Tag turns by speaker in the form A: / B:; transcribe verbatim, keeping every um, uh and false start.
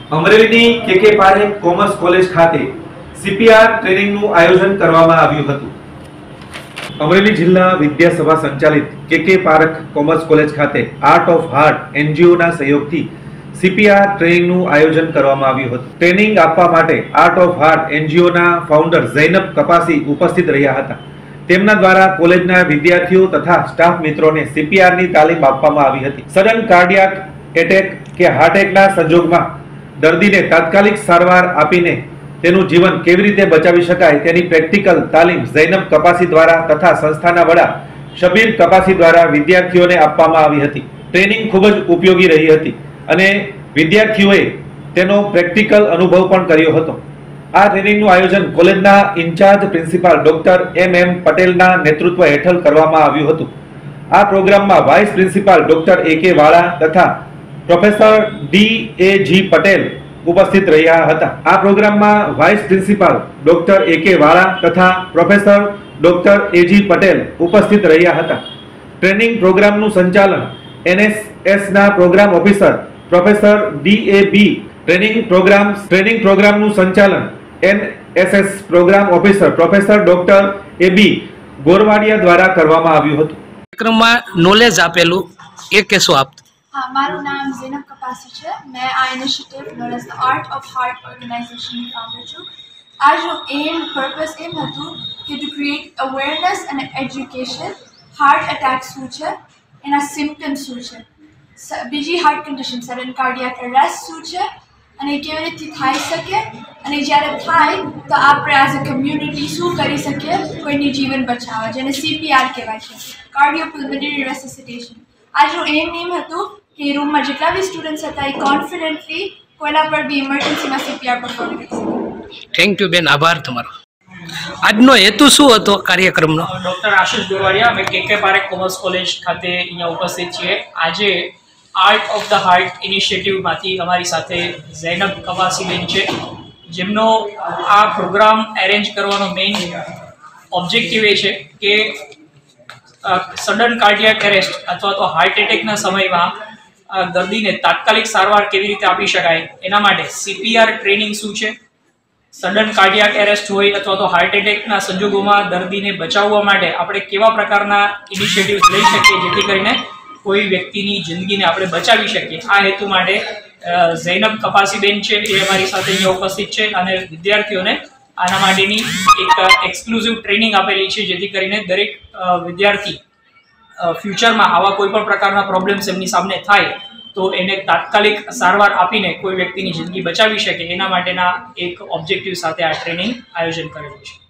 A: અમરેલીની K K Parekh commerce college ખાતે CPR ટ્રેનિંગનું આયોજન કરવામાં આવ્યું હતું। અમરેલી જિલ્લા વિદ્યાસભા સંચાલિત કેકે પારેખ કોમર્સ કોલેજ ખાતે આર્ટ ઓફ હાર્ટ એનજીઓના સહયોગથી સીપીઆર ટ્રેનિંગનું આયોજન કરવામાં આવ્યું હતું। ટ્રેનિંગ આપવા માટે આર્ટ ઓફ હાર્ટ એનજીઓના ફાઉન્ડર ઝૈનબ કપાસી ઉપસ્થિત રહ્યા હતા। તેમના દ્વારા કોલેજના વિદ્યાર્થીઓ તથા સ્ટાફ મિત્રોને સીપીઆરની તાલીમ આપવામાં આવી હતી। સડન કાર્ડિયાક એટેક કે હાર્ટ એટેકના સંજોગમાં દર્દીને તાત્કાલિક સારવાર આપીને તેનું જીવન કેવી રીતે બચાવી શકાય તેની પ્રેક્ટિકલ તાલીમ ઝૈનબ કપાસી દ્વારા તથા સંસ્થાના વડા શબીર કપાસી દ્વારા વિદ્યાર્થીઓને આપવામાં આવી હતી। ટ્રેનિંગ ખૂબ જ ઉપયોગી રહી હતી અને વિદ્યાર્થીઓએ તેનો પ્રેક્ટિકલ અનુભવ પણ કર્યો હતો। આ ટ્રેનિંગનું આયોજન કોલેજના in-charge principal doctor M M પટેલના નેતૃત્વ હેઠળ કરવામાં આવ્યું હતું। આ પ્રોગ્રામમાં વાઇસ પ્રિન્સિપાલ ડોક્ટર એ કે વાળા તથા professor D A G Patel ઉપસ્થિત રહ્યા હતા। આ પ્રોગ્રામમાં વાઇસ પ્રિન્સિપાલ ડોક્ટર એ કે વાળા તથા professor doctor A G Patel ઉપસ્થિત રહ્યા હતા। ટ્રેનિંગ પ્રોગ્રામનું સંચાલન એનએસએસ ના program officer professor D A B training program training પ્રોગ્રામનું સંચાલન NSS program officer professor doctor A B Goravadia દ્વારા કરવામાં આવ્યું હતું।
B: કાર્યક્રમમાં નોલેજ આપેલું એ કેસો આપ।
C: हाँ, मारू नाम ज़ैनब कपासी है। मैं आ initiative known as the art of heart organization ની ફાઉન્ડર છું। આજનો એમ પર્પસ એમ હતું કે ટુ ક્રિએટ અવેરનેસ અને એજ્યુકેશન હાર્ટ એટેક શું છે, એના સિમ્પટમ્સ શું છે, બીજી heart condition sudden cardiac arrest શું છે અને કેવી રીતે થઈ શકે અને જ્યારે થાય તો આપણે એઝ અ કમ્યુનિટી શું કરી શકીએ કોઈની જીવન બચાવવા, જેને સીપીઆર કહેવાય છે, કાર્ડિયોપલ્મોનરી રેસિસિટેશન। આજનો એમ એમ હતું કે રૂમમાં જેટલા બી સ્ટુડન્ટ્સ હતા એ કોન્ફિડન્ટલી કોઈના પર બી ઇમરજન્સીમાં સીપીઆર પરફોર્મ કરી શકે।
B: થેન્ક યુ બેન, આભાર તમારો। આજનો હેતુ શું હતો કાર્યક્રમનો?
D: ડૉક્ટર આશિષ ગોરવાડિયા, અમે કેકે પારેખ કોમર્સ કોલેજ ખાતે અહીંયા ઉપસ્થિત છીએ। આજે આર્ટ ઓફ ધ હાર્ટ ઇનિશિયેટિવમાંથી અમારી સાથે ઝૈનબ કપાસી બેન છે, જેમનો આ પ્રોગ્રામ એરેન્જ કરવાનો મેઇન ઓબ્જેક્ટિવ એ છે કે સડન કાર્ડિયાક એરેસ્ટ અથવા તો હાર્ટ એટેકના સમયમાં દર્દીને તાત્કાલિક સારવાર કેવી રીતે આપી શકાય એના માટે સીપીઆર ટ્રેનિંગ શું છે, સડન કાર્ડિયાક એરેસ્ટ હોય અથવા તો હાર્ટ એટેકના સંજોગોમાં દર્દીને બચાવવા માટે આપણે કેવા પ્રકારના ઇનિશિયેટિવ્સ લઈ શકીએ જેથી કરીને કોઈ વ્યક્તિની જિંદગીને આપણે બચાવી શકીએ। આ હેતુ માટે ઝૈનબ કપાસી બેન છે એ અમારી સાથે અહીંયા ઉપસ્થિત છે અને વિદ્યાર્થીઓને આના માટેની એક એક્સક્લુઝિવ ટ્રેનિંગ આપેલી છે જેથી કરીને દરેક વિદ્યાર્થી ફ્યુચરમાં આવા કોઈ પણ પ્રકારના પ્રોબ્લેમ્સ એમની સામે થાય તો એને તાત્કાલિક સારવાર આપીને કોઈ વ્યક્તિની જિંદગી બચાવી શકે એના માટેના એક ઓબ્જેક્ટિવ સાથે આ ટ્રેનિંગ આયોજન કરેલું છે।